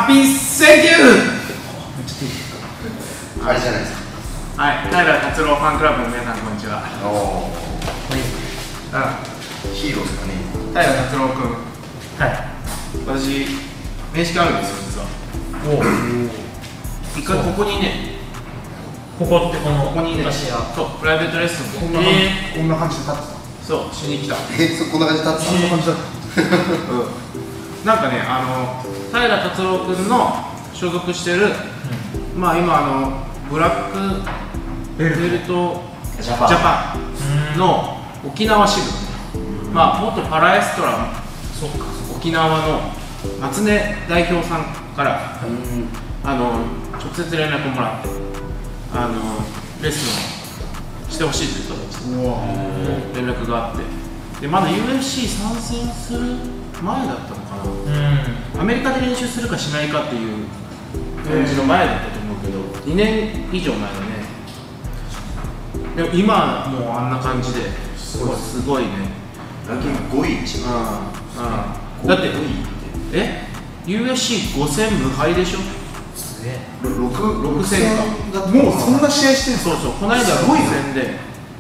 ピーセンキュー。 あれじゃないですか。 はい、平達郎ファンクラブの皆さんこんにちは。 おお。ヒーローですかね。 平達郎君。 はい。 私面識あるんですよ実は。おお。一回ここにね。 ここってこにね。そう、プライベートレッスンで。 こんな感じで立ってた。 そう、しに来た。 こんな感じで立ってた。そんな感じだった。 なんかね、平達郎君の所属してる、まあ今ブラックベルトジャパンの沖縄支部、まあ元パラエストラ沖縄の松根代表さんから直接連絡をもらってレッスンをしてほしいという形で連絡があって、でまだ UFC 参戦する前だったのかな、アメリカで練習するかしないかっていう感じの前だったと思うけど、2年以上前だね。でも今もうあんな感じですごいね。 ランキング5位。 だってUFC5 戦無敗でしょ。6戦か。 もうそんな試合してる。 そうそう、この間6戦で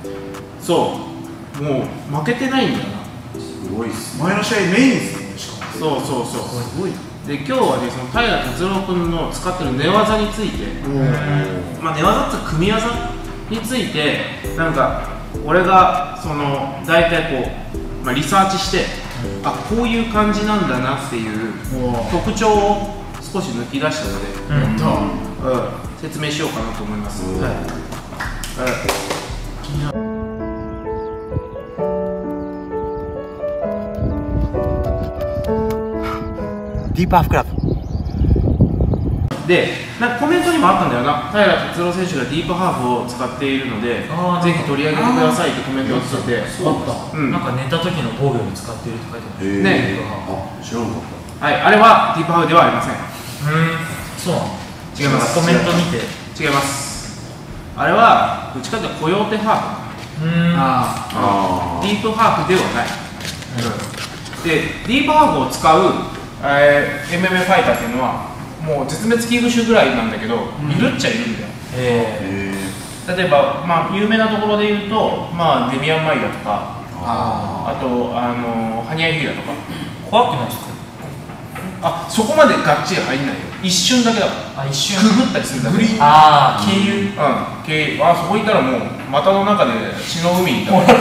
そうもう負けてないんだよな。 すごいっす。 前の試合メインですね。しかもそうすごい。で今日はね、その平達郎君の使ってる寝技について、まあ寝技って組み技についてなんか俺がその大体こう、まあ、リサーチして、あ、こういう感じなんだなっていう特徴を少し抜き出したので、説明しようかなと思います。 ディープハーフクラブで、なんかコメントにもあったんだよな、平達郎選手がディープハーフを使っているので、ぜひ取り上げてくださいってコメントが来てて、 なんか寝た時の防御に使っているって書いてあるね。 知らなかった。 はい、あれはディープハーフではありません。 そうなの？ 違います。 コメント見て違います。あれはどっちかというとコヨーテハーフ。ディープハーフではない。で、ディープハーフを使う、MMA ファイターっていうのはもう絶滅危惧種ぐらいなんだけど、いるっちゃいるんだよ。例えば、まあ、有名なところで言うと、まあ、デミアン・マイだとか、あとハニヤ・ヒーラとか。 怖くないですか？ そこまでがっちり入んないよ。一瞬だけだから。 一瞬くぐったりするだけ。 経由。 そこにいたらもう股の中で血の海にいたら。そう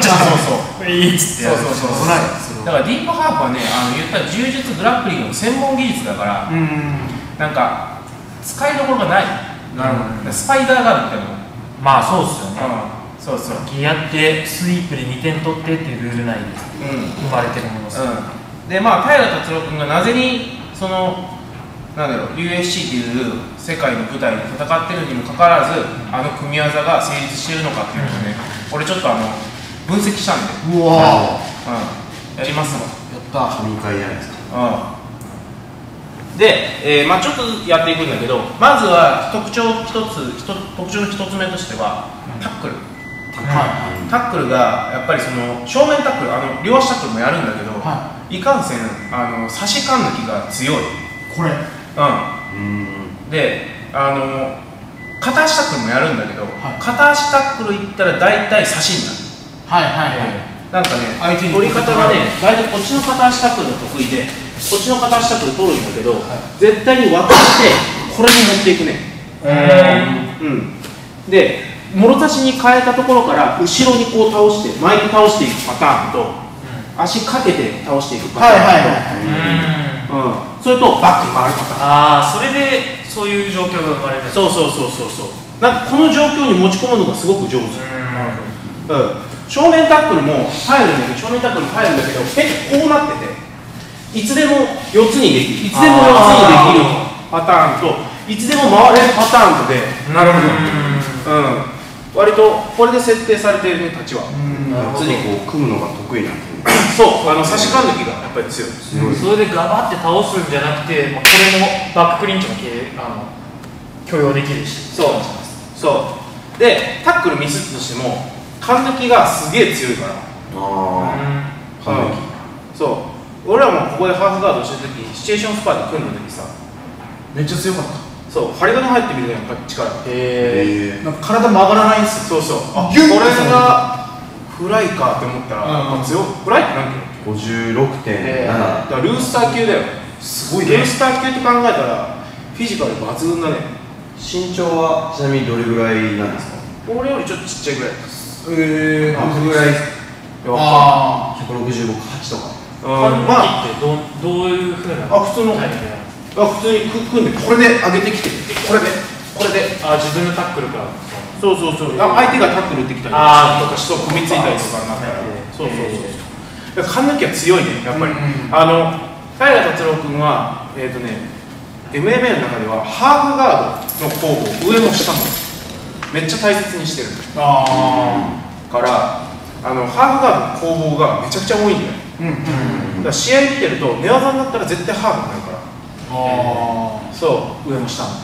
だからディープハーフはね、言ったら柔術グラップリングの専門技術だから、なんか使いどころがない。スパイダーガールみたいな。 まあそうっすよね。ギアってスイープで2点取ってっていうルール内で生まれてるものです。 でまあ平達郎君がなぜにそのなんだろう UFC っていう世界の舞台で戦ってるにもかかわらず組み技が成立しているのかっていうのをね、俺ちょっと分析したんで。やりますわ。 やった。神回じゃないですか。 で、まあちょっとやっていくんだけど、まずは特徴の一つ目としてはタックル。タックルがやっぱりその正面タックル、両足タックルもやるんだけど、いかんせん差し感抜きが強い。 これで片足タックルもやるんだけど、片足タックルいったら大体差しになる。なんかね、取り方がね、大体こっちの片足タックルが得意で、こっちの片足タックル取るんだけど、絶対に渡してこれに持っていくね。で、もろ差しに変えたところから後ろにこう倒して巻いて倒していくパターンと、足かけて倒していくパターンと、それとバック回るパターン。 それでそういう状況が生まれる。 なんかこの状況に持ち込むのがすごく上手。正面タックルも入るんだけど、正面タックルも入るんだけど、こうなってて、いつでも4つにできる、いつでも4つにできるパターンと、いつでも回れるパターンとで、割とこれで設定されているね、立ちは。 4つにこう組むのが得意なんですね。 差し感抜きがやっぱり強い。 それでガバって倒すんじゃなくて、これもバッククリンチも許容できるし。 で、タックルミスとしても、感抜きがすげえ強いから。俺らもここでハーフガードしてるとき、シチュエーションスパーで組んだときさ、 めっちゃ強かった。 そうファリガに入ってみるねやっぱり力。 なんか体曲がらないんすよ。 そうあこギュッれがフライかって思ったら強い。フライって何キロ 56.7。 だからルースター級だよ。 すごいね。 ルースター級って考えたらフィジカル抜群だね。 身長はちなみにどれぐらいなんですか？ 俺よりちょっとちっちゃいぐらいです。 僕ぐらいあ 165、8とか。 パンまあってどういうふうな普通のタイプなの？ 普通に組んでこれで上げてきてこれで自分のタックルからそう相手がタックル打ってきたりとかしと組みついたりとかになったらそう髪の毛は強いねやっぱり。平達郎君はMMA の中ではハーフガードの攻防上も下もめっちゃ大切にしてるからハーフガードの攻防がめちゃくちゃ多いんだよ。だから試合見てると寝技になったら絶対ハーフになるから。そう上も下も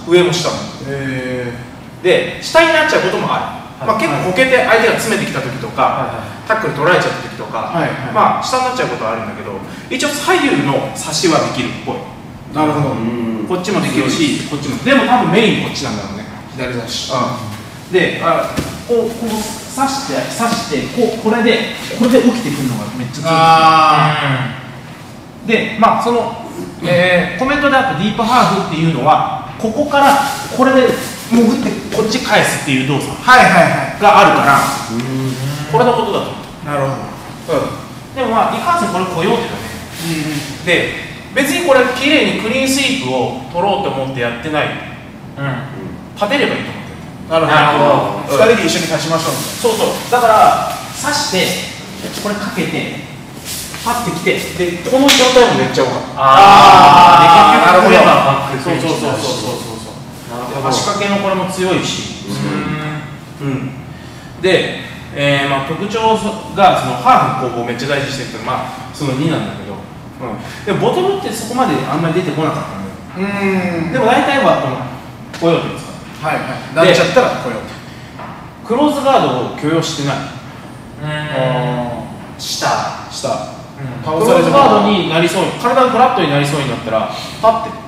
で下になっちゃうこともある。結構こけて相手が詰めてきた時とかタックル取られちゃった時とか下になっちゃうことはあるんだけど一応左右の差しはできるっぽい。 なるほど。 こっちもできるしこっちもでも多分メインこっちなんだろうね。 左差し。 でこう刺してこれで起きてくるのがめっちゃ強い。でそのコメントであったディープハーフっていうのはここからこれで潜ってこっち返すっていう動作があるからこれのことだと思う。 なるほど。 でもいかんせんこれコヨーテだね。で別にこれ綺麗にクリーンスイープを取ろうと思ってやってない。立てればいいと思ってる。 なるほど。2人で一緒に立ちましょう。 そうだから刺してこれかけてパッてきてでこの状態もめっちゃ多かった。 なるほど。 足掛けのこれも強いしで特徴がそのハーフの攻防めっちゃ大事にしてるっていうのはその2なんだけどでもボトムってそこまであんまり出てこなかったのよ。でも大体はこのコヨーテですから。 なっちゃったらコヨーテ。 クローズガードを許容してない。 下クローズガードになりそうに体がフラットになりそうになったらパッて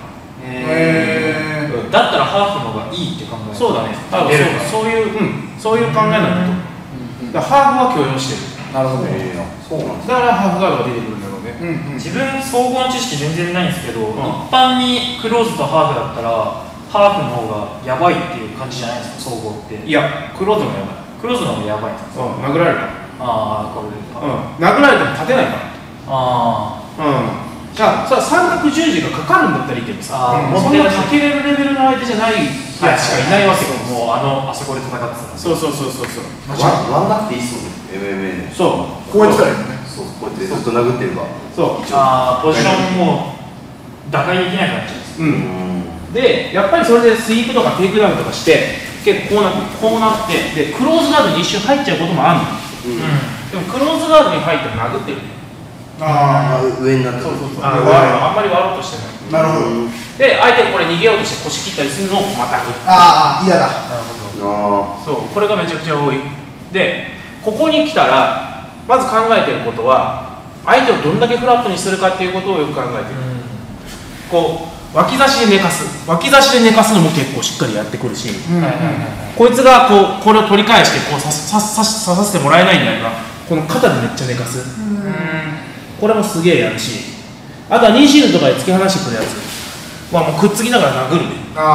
だったらハーフの方がいいって考え。 そうだね。そういう考えなんだと思う。だからハーフは許容してる。 なるほど。 そうなんです。 だからハーフガードが出てくるんだろうね。 自分総合の知識全然ないんですけど、一般にクローズとハーフだったらハーフの方がやばいっていう感じじゃないですか総合って。 いやクローズもやばい。 クローズの方がやばいんですか。 殴られるから。 これで殴られても立てないから。じゃあ三角十字がかかるんだったらいいけどさ、そんなかけれるレベルの相手じゃないやつしかいないわけよ。 もうあそこで戦ってた。 そうワンダっていいっすもんね MMA で。 そうこうやってたらいいよね。 そうこうやってずっと殴ってるか。 そうポジションも打開できなくなっちゃうんです。 でやっぱりそれでスイープとかテイクダウンとかして結構こうなってでクローズガードに一瞬入っちゃうこともあるの。でもクローズガードに入っても殴ってる。 上になってる。 あんまり割ろうとしてない。 なるほど。 で相手がこれ逃げようとして腰切ったりするのをまた嫌だ。 そうこれがめちゃくちゃ多い。でここに来たらまず考えてることは相手をどんだけフラットにするかっていうことをよく考えてる。こう脇差しで寝かすのも結構しっかりやってくるし、こいつがこれを取り返して刺させてもらえないんだよな。この肩でめっちゃ寝かす。これもすげえやるし、あとはニーシールとかで突き放してくるやつはもうくっつきながら殴るね。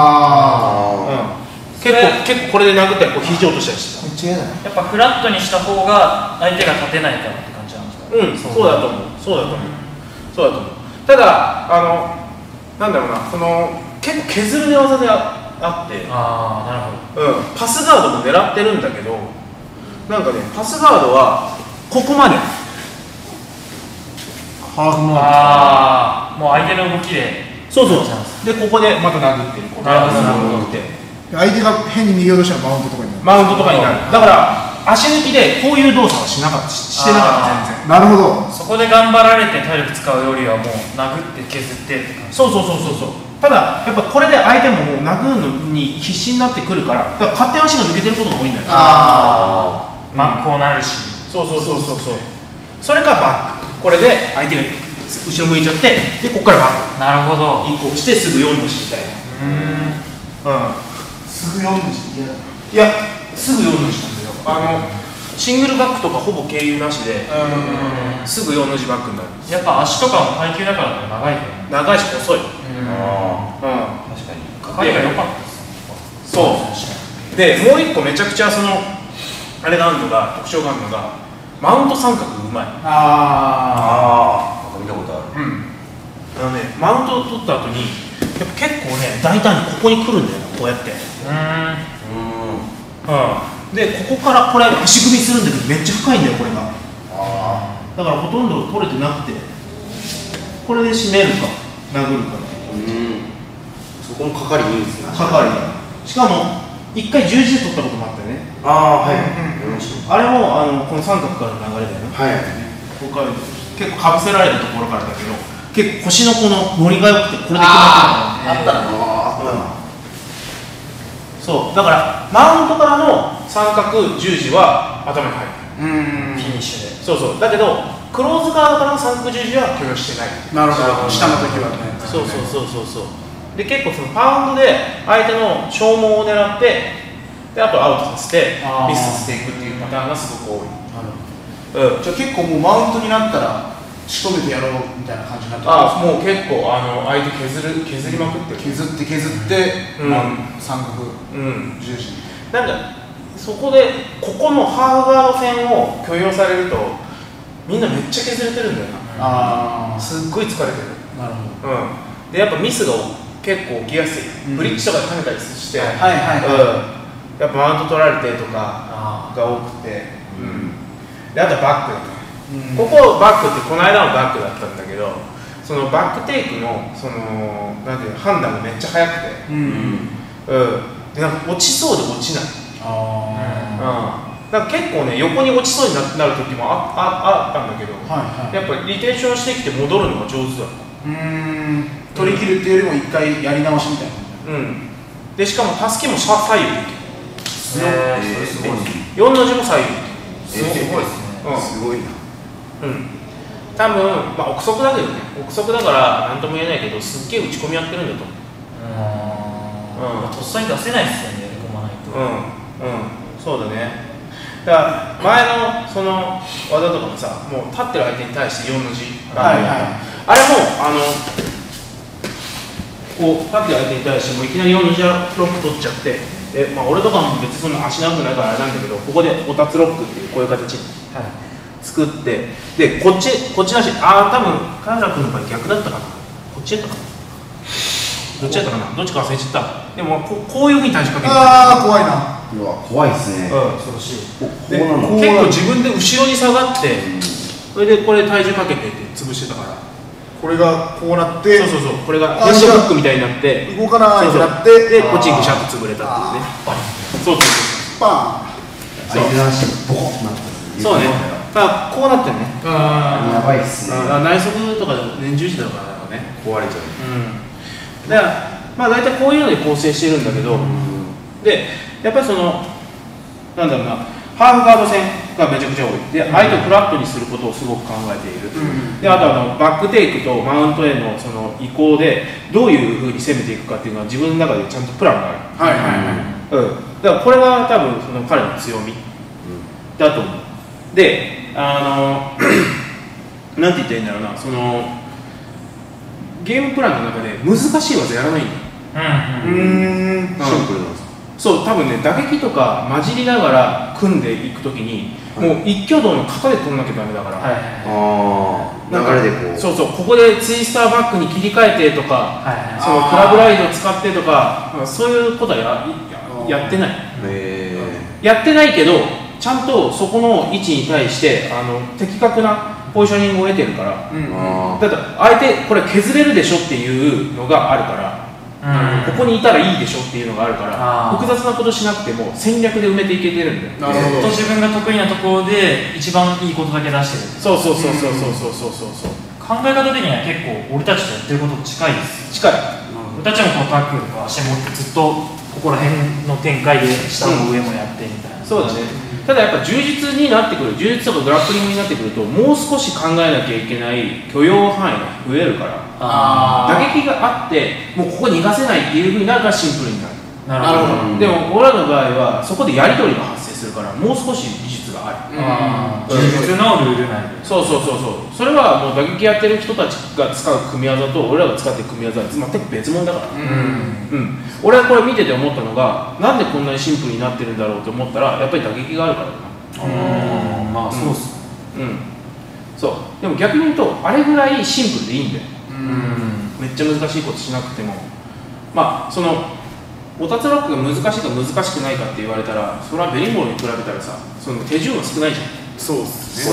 結構これで殴ったり肘落としたりしてた。 やっぱフラットにした方が相手が立てないからって感じなんですか。 そうだと思う。ただなんだろうな、結構削る寝技であって、 なるほど。 パスガードも狙ってるんだけど、なんかねパスガードはここまでハーフももう相手の動きで。 でここでまた殴ってる。 相手が変に逃げようとしたらマウントとかになる。 だから足抜きでこういう動作はしてなかった全然。 なるほど。 そこで頑張られて体力使うよりはもう殴って削ってって感じ。 そうただやっぱこれで相手ももう殴るのに必死になってくるから、勝手に足が抜けてることが多いんだよ。 こうなるし。 そうそれかバック、これで相手が後ろ向いちゃってでここからバックなるほど。 移行してすぐ4のしみたいな。 すぐ読むし嫌だ。 いやすぐ4の字なんだよ。シングルバックとかほぼ経由なしですぐ4の字バックになる。 やっぱ足とかも耐久だから長いよね。 長いし細い。 あうん、 確かにかかりが良かったです。 そうでもう一個めちゃくちゃそのあれがあるのが特徴があるのがマウント三角がうまい。 見たことある。 マウントを取った後にやっぱ結構ね大胆にここに来るんだよこうやって。でここからこれ足踏みするんだけどめっちゃ深いんだよこれが。だからほとんど取れてなくてこれで締めるか殴るかっていう。 そこもかかりいいんですね。 かかりしかも一回十字で取ったこともあったよね。 はい。 あれもこの三角からの流れだよね。 はい。 ここから結構かぶせられたところからだけど結構腰のこのノリが良くてこれで決まってたからね。そうだからマウントからの三角十字は頭に入る。 フィニッシュで。 そうだけどクローズ側からの三角十字は許容してない。 なるほど。下の時はね。 そうで結構そのパウンドで相手の消耗を狙ってであとアウトさせてミスさせていくっていうパターンがすごく多い。 じゃあ結構もうマウントになったら仕留めてやろうみたいな感じになってもう結構相手削りまくってる。 削って三角十字なんかそこでここのハーフガード線を許容されるとみんなめっちゃ削れてるんだよな。すっごい疲れてる。 なるほど。 でやっぱミスが結構起きやすい。ブリッジとかで跳ねたりしてやっぱマウント取られてとかが多くてであとはバックだね。ここバックってこの間のバックだったんだけどそのバックテイクのそのなんていうの判断がめっちゃ速くてでなんか落ちそうで落ちない。なんか結構ね横に落ちそうになる時もあったんだけどやっぱりリテンションしてきて戻るのが上手だった。 取り切るっていうよりも一回やり直しみたいな。 でしかも助けも左右できる。 すごい。 4の字も左右すごいですね。 すごいな。 多分憶測だけどね憶測だから何とも言えないけどすっげえ打ち込みやってるんだと思う。 とっさに出せないですよね、やり込まないと。 そうだね。だから前のその技とかもさもう立ってる相手に対して4の字あれもこう立ってる相手に対してもいきなり4の字ロック取っちゃって俺とかも別にそんな足長くないからあれなんだけどここでおたつロックっていうこういう形に作ってでこっちだし多分カエラ君の場合逆だったかなこっちやったかなどっちやったかなどっちか忘れちゃった。でもこういうふうに対峙かけて怖いな。 怖いですね。 恐ろしい。で結構自分で後ろに下がってそれでこれ体重かけてって潰してたからこれがこうなってそうこれがヘッドフックみたいになって動かないってなってでこっちにぐしゃっと潰れたっていうね。そうパン相手の足ボコッとなった。 そうね。こうなってるね。 やばいっすね。 内側とかでも年中時だからね壊れちゃう。 だから大体こういうので構成してるんだけどでやっぱりそのなんだろうなハーフガード戦がめちゃくちゃ多いで相手をフラットにすることをすごく考えている。であとバックテイクとマウントへのその移行でどういうふうに攻めていくかっていうのは自分の中でちゃんとプランがある。だからこれが多分その彼の強みだと思う。でなんて言ったらいいんだろうなそのゲームプランの中で難しい技やらないんだよ。 シンプルなんですか。 そう多分ね打撃とか混じりながら組んでいくときにもう一挙動の型で取んなきゃダメだから、 流れでこうそうここでツイスターバックに切り替えてとか、そのクラブライドを使ってとかそういうことはやってない。やってないけどちゃんとそこの位置に対して的確なポジショニングを得てるから、だって相手これ削れるでしょっていうのがあるから、ここにいたらいいでしょっていうのがあるから複雑なことしなくても戦略で埋めていけてるんだよ。 ずっと自分が得意なところで一番いいことだけ出してる。 そう考え方的には結構俺たちとやってることと近いです。 近い。 俺たちもこうタックルとか足持ってずっとここら辺の展開で下も上もやってみたいな、 そうだね。ただやっぱ充実になってくる、充実とかグラップリングになってくると、もう少し考えなきゃいけない許容範囲が増えるから、打撃があってもうここ逃がせないっていうふうになるからシンプルになる。 なるほど。 でも俺らの場合はそこでやり取りが発生するから、もう少し技術がある。 充実のルール内で。 そうそれはもう打撃やってる人たちが使う組み技と俺らが使ってる組み技は全く別物だから。俺はこれ見てて思ったのが、なんでこんなにシンプルになってるんだろうと思ったら、やっぱり打撃があるからだな。 まあそうっす。 そうでも逆に言うとあれぐらいシンプルでいいんだよ。めっちゃ難しいことしなくても、まあそのおたつロックが難しいか難しくないかって言われたら、それはベリーボールに比べたらさ、その手順は少ないじゃん。 そうですね。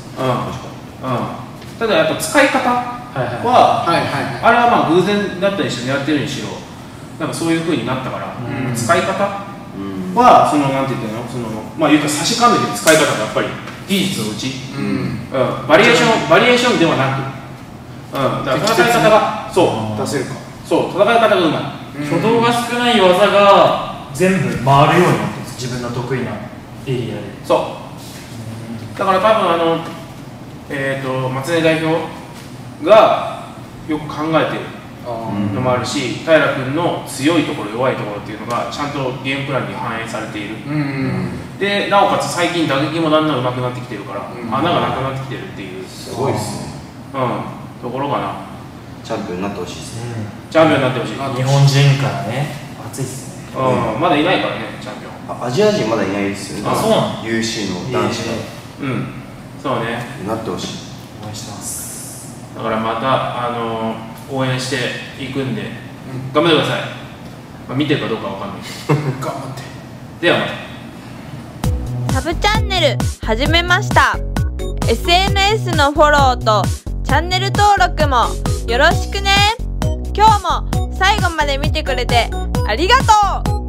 ただやっぱ使い方は、あれはまあ偶然だったりして狙ってるにしろ、なんかそういう風になったから、使い方はそのなんて言ってんの、そのまあ言うと差し込んでる使い方がやっぱり技術のうち、バリエーションではなく、だから戦い方が出せるか。 そう戦い方がうまい。 挙動が少ない技が全部回るようになってるんです、自分の得意なエリアで。 そうだから多分松根代表がよく考えてるのもあるし、平君の強いところ弱いところっていうのがちゃんとゲームプランに反映されている。でなおかつ最近打撃もだんだん上手くなってきてるから、穴がなくなってきてるっていう、 すごいですね。 ところかな。 チャンピオンになってほしいですね。 チャンピオンになってほしい。 日本人からね、熱いっすね。 まだいないからね、チャンピオン。 アジア人まだいないですよね。 そうなの？ UC の男子がそうね。 なってほしい。 応援してます。 だからまた応援していくんで、頑張ってください。見てるかどうかわかんないけど頑張って。ではまた。 サブチャンネル始めました。 SNS のフォローとチャンネル登録もよろしくね。今日も最後まで見てくれてありがとう。